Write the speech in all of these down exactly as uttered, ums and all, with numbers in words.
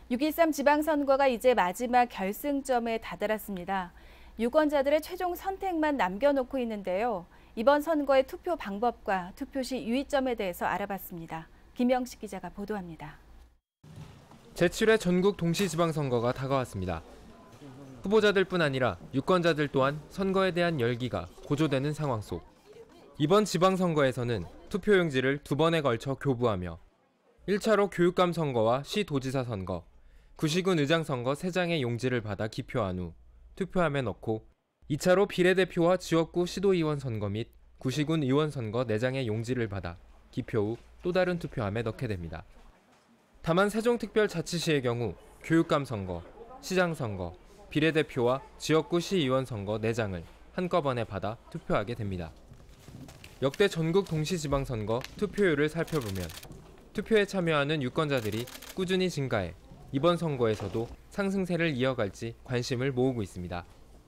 육점일삼 지방선거가 이제 마지막 결승점에 다다랐습니다. 유권자들의 최종 선택만 남겨놓고 있는데요. 이번 선거의 투표 방법과 투표 시 유의점에 대해서 알아봤습니다. 김영식 기자가 보도합니다. 제칠 회 전국 동시지방선거가 다가왔습니다. 후보자들뿐 아니라 유권자들 또한 선거에 대한 열기가 고조되는 상황 속 이번 지방선거에서는 투표용지를 두 번에 걸쳐 교부하며 일 차로 교육감 선거와 시도지사 선거, 구시군 의장 선거 세 장의 용지를 받아 기표한 후 투표함에 넣고 이 차로 비례대표와 지역구 시도의원 선거 및 구시군 의원 선거 네 장의 용지를 받아 기표 후 또 다른 투표함에 넣게 됩니다. 다만 세종특별자치시의 경우 교육감 선거, 시장 선거, 비례대표와 지역구 시의원 선거 네 장을 한꺼번에 받아 투표하게 됩니다. 역대 전국 동시지방선거 투표율을 살펴보면 투표에 참여하는 유권자들이 꾸준히 증가해 이번 선거에서도 상승세를 이어갈지 관심을 모으고 있습니다.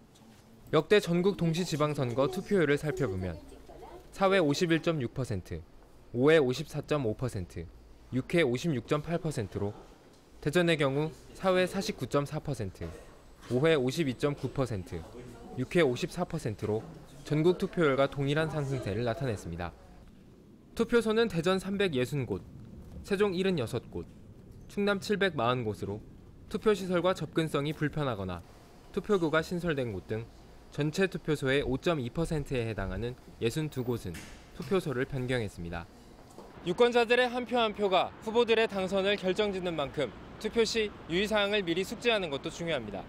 역대 전국 동시지방선거 투표율을 살펴보면 사 회 오십일 점 육 퍼센트, 오 회 오십사 점 오 퍼센트, 육 회 오십육 점 팔 퍼센트로 대전의 경우 사 회 사십구 점 사 퍼센트, 오 회 오십이 점 구 퍼센트, 육 회 오십사 퍼센트로 전국 투표율과 동일한 상승세를 나타냈습니다. 투표소는 대전 삼백육십 곳, 세종 칠십육 곳, 충남 칠백사십 곳으로 투표시설과 접근성이 불편하거나 투표구가 신설된 곳 등 전체 투표소의 오 점 이 퍼센트에 해당하는 육십이 곳은 투표소를 변경했습니다. 유권자들의 한 표 한 표가 후보들의 당선을 결정짓는 만큼 투표 시 유의사항을 미리 숙지하는 것도 중요합니다.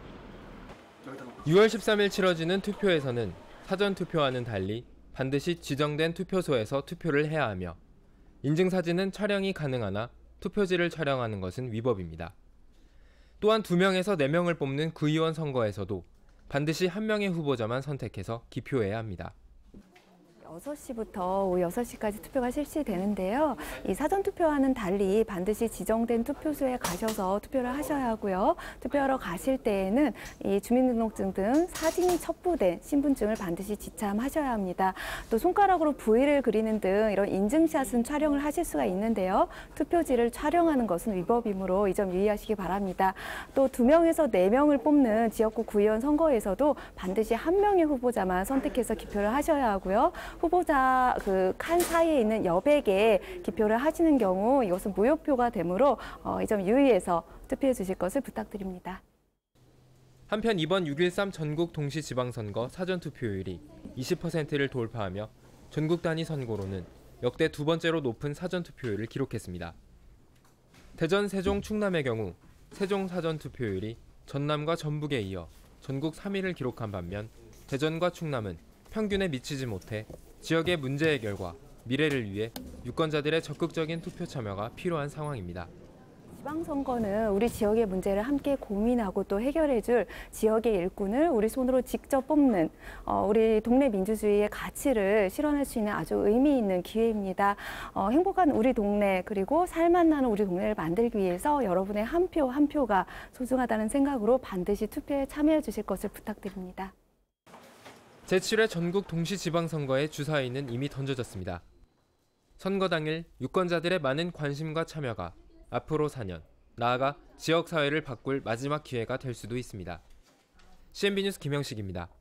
유월 십삼일 치러지는 투표에서는 사전투표와는 달리 반드시 지정된 투표소에서 투표를 해야 하며 인증사진은 촬영이 가능하나 투표지를 촬영하는 것은 위법입니다. 또한 두 명에서 네 명을 뽑는 구의원 선거에서도 반드시 한 명의 후보자만 선택해서 기표해야 합니다. 여섯 시부터 오후 여섯 시까지 투표가 실시되는데요. 이 사전투표와는 달리 반드시 지정된 투표소에 가셔서 투표를 하셔야 하고요. 투표하러 가실 때에는 이 주민등록증 등 사진이 첩부된 신분증을 반드시 지참하셔야 합니다. 또 손가락으로 V를 그리는 등 이런 인증샷은 촬영을 하실 수가 있는데요. 투표지를 촬영하는 것은 위법이므로 이 점 유의하시기 바랍니다. 또 두 명에서 네 명을 뽑는 지역구 구의원 선거에서도 반드시 한 명의 후보자만 선택해서 기표를 하셔야 하고요. 후보자 그 칸 사이에 있는 여백에 기표를 하시는 경우 이것은 무효표가 되므로 어, 이 점 유의해서 투표해 주실 것을 부탁드립니다. 한편 이번 육점일삼 전국 동시지방선거 사전투표율이 이십 퍼센트를 돌파하며 전국 단위 선거로는 역대 두 번째로 높은 사전투표율을 기록했습니다. 대전, 세종, 충남의 경우 세종 사전투표율이 전남과 전북에 이어 전국 삼 위를 기록한 반면 대전과 충남은 평균에 미치지 못해 지역의 문제 해결과 미래를 위해 유권자들의 적극적인 투표 참여가 필요한 상황입니다. 지방선거는 우리 지역의 문제를 함께 고민하고 또 해결해줄 지역의 일꾼을 우리 손으로 직접 뽑는 어, 우리 동네 민주주의의 가치를 실현할 수 있는 아주 의미 있는 기회입니다. 어, 행복한 우리 동네 그리고 살맛 나는 우리 동네를 만들기 위해서 여러분의 한 표 한 표가 소중하다는 생각으로 반드시 투표에 참여해 주실 것을 부탁드립니다. 제칠 회 전국 동시지방선거의 주사위는 이미 던져졌습니다. 선거 당일 유권자들의 많은 관심과 참여가 앞으로 사 년, 나아가 지역사회를 바꿀 마지막 기회가 될 수도 있습니다. 씨엔비 뉴스 김영식입니다.